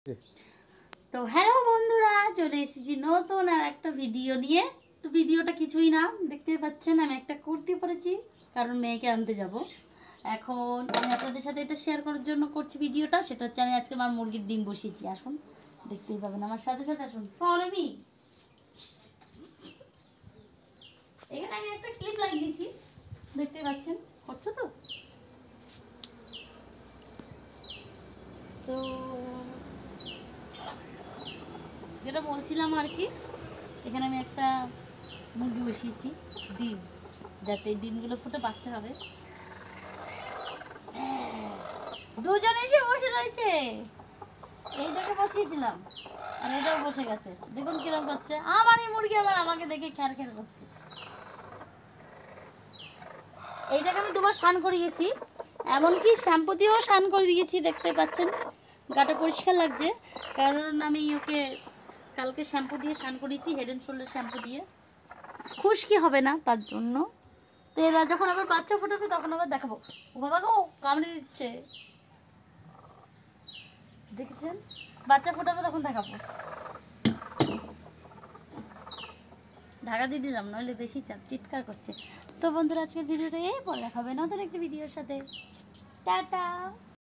তো হ্যালো বন্ধুরা, চলে এসেছি নতুন আর একটা ভিডিও নিয়ে। তো ভিডিওটা কিছুই না, দেখতে পাচ্ছেন আমি একটা কুর্তি পরেছি, কারণ মেয়েকে আনতে যাব। এখন আমি আপনাদের সাথে এটা শেয়ার করার জন্য করছি ভিডিওটা। সেটা হচ্ছে আমি আজকে আমার মুরগির ডিম বসিয়েছি। আসুন, দেখতেই পাবেন আমার সাথে সাথে। আসুন, ফলো মি। এখানে আমি একটা ক্লিপ লাগিয়েছি, দেখতে পাচ্ছেন, করছো তো। তো যেটা বলছিলাম আর কি, এখানে আমি একটা মুরগি বসিয়েছি, ডিম, যাতে ডিমগুলো ফুটে বাচ্চা হবে। দুজন এসে বসে রয়েছে, এইটাকে বসিয়েছিলাম আর এটাও বসে গেছে। দেখুন কিরকম করছে, আমারই মুরগি আবার আমাকে দেখে খ্যার খ্যার করছে। এইটাকে আমি দুবার স্নান করিয়েছি, এমনকি শ্যাম্পু দিয়েও স্নান করিয়েছি। দেখতে পাচ্ছেন গাটা পরিষ্কার লাগছে, কারণ আমি ওকে কালকে শ্যাম্পু দিয়ে স্নান করিয়েছি, হেড অ্যান্ড শোল্ডার শ্যাম্পু দিয়ে। খুশকি হবে না তার জন্য। তো এরা যখন আবার বাচ্চা ফোটাবে তখন আবার দেখাবো। ও বাবা গো, কামড়ে দিচ্ছে, দেখেছেন? বাচ্চা ফোটাবে তখন দেখাবো। ঢাকা দিয়ে দিলাম, নইলে বেশি চিৎকার করছে। তো বন্ধুরা, আজকের ভিডিওটা এই পরে দেখাবে নতুন একটা ভিডিওর সাথে। টাটা।